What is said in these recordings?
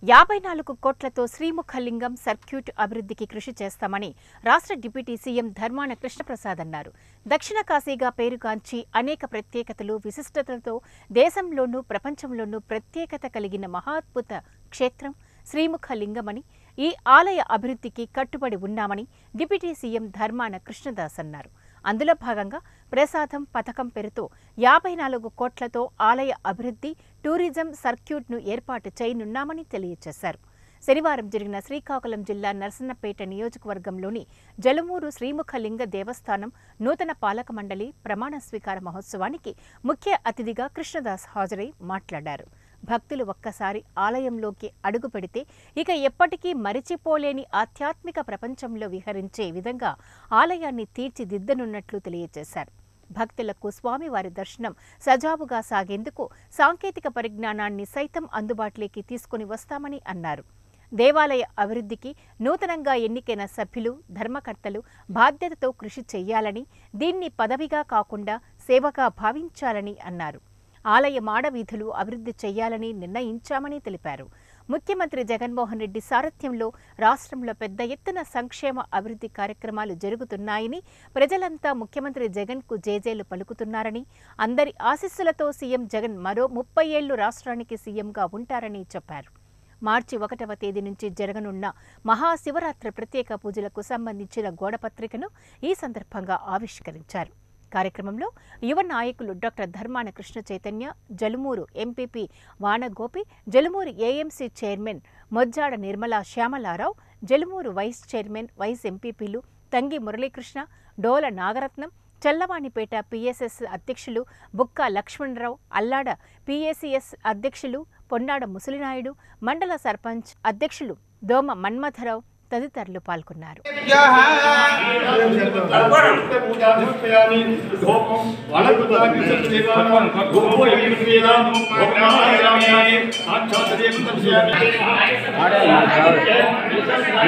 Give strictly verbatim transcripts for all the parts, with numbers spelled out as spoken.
యాభై నాలుగు కోట్లతో శ్రీముఖలింగం సర్క్యూట్ అభివృద్ధికి కృషి చేస్తామని రాష్ట్ర డిప్యూటీ సీఎం ధర్మాన కృష్ణప్రసాద్ అన్నారు. దక్షిణ కాశీగా పేరుగాంచి అనేక ప్రత్యేకతలు, విశిష్టతలతో దేశంలోనూ ప్రపంచంలోనూ ప్రత్యేకత కలిగిన మహాద్భుత క్షేత్రం శ్రీముఖలింగమని, ఈ ఆలయ అభివృద్ధికి కట్టుబడి ఉన్నామని డిప్యూటీ సీఎం ధర్మాన కృష్ణదాస్ అన్నారు. అందులో భాగంగా ప్రసాదం పథకం పేరుతో యాభై నాలుగు కోట్లతో ఆలయ అభివృద్ధి, టూరిజం సర్క్యూట్ను ఏర్పాటు చేయనున్నామని తెలియజేశారు. శనివారం జరిగిన శ్రీకాకుళం జిల్లా నరసన్నపేట నియోజకవర్గంలోని జలుమూరు శ్రీముఖలింగ దేవస్థానం నూతన పాలక మండలి ప్రమాణ స్వీకార మహోత్సవానికి ముఖ్య అతిథిగా కృష్ణదాస్ హాజరై మాట్లాడారు. భక్తులు ఒక్కసారి ఆలయంలోకి అడుగు పెడితే ఇక ఎప్పటికీ మరిచిపోలేని ఆధ్యాత్మిక ప్రపంచంలో విహరించే విధంగా ఆలయాన్ని తీర్చిదిద్దనున్నట్లు తెలియజేశారు. భక్తులకు స్వామివారి దర్శనం సజావుగా సాగేందుకు సాంకేతిక పరిజ్ఞానాన్ని సైతం అందుబాటులోకి తీసుకుని వస్తామని అన్నారు. దేవాలయ అభివృద్ధికి నూతనంగా ఎన్నికైన సభ్యులు, ధర్మకర్తలు బాధ్యతతో కృషి చేయాలని, దీన్ని పదవిగా కాకుండా సేవగా భావించాలని అన్నారు. ఆలయ మాడవీధులు అభివృద్ధి చేయాలని నిర్ణయించామని తెలిపారు. ముఖ్యమంత్రి జగన్మోహన్ రెడ్డి సారథ్యంలో రాష్ట్రంలో పెద్ద ఎత్తున సంక్షేమ అభివృద్ధి కార్యక్రమాలు జరుగుతున్నాయని, ప్రజలంతా ముఖ్యమంత్రి జగన్కు జేజేలు పలుకుతున్నారని, అందరి ఆశీస్సులతో సీఎం జగన్ మరో ముప్పై ఏళ్లు రాష్ట్రానికి సీఎంగా ఉంటారని చెప్పారు. మార్చి ఒకటవ తేదీ నుంచి జరగనున్న మహాశివరాత్రి ప్రత్యేక పూజలకు సంబంధించిన గోడపత్రికను ఈ సందర్భంగా ఆవిష్కరించారు. కార్యక్రమంలో యువ నాయకులు doctor Dharmana Krishna Chaitanya, Jalumuru MPP Vanagopi, Jalumuru AMC chairman Mojjada Nirmala Syamalarao, Jalumuru vice chairman, vice ఎంపీపీలు తంగి మురళీకృష్ణ, డోల నాగరత్నం, చల్లవాణిపేట పీఎస్ఎస్ అధ్యక్షులు బుక్కా లక్ష్మణరావు, అల్లాడ పీఏసీఎస్ అధ్యక్షులు పొన్నాడ ముసలినాయుడు, మండల సర్పంచ్ అధ్యక్షులు దోమ మన్మథరావు తదితరులు పాల్గొన్నారు.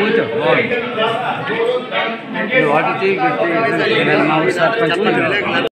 వాటి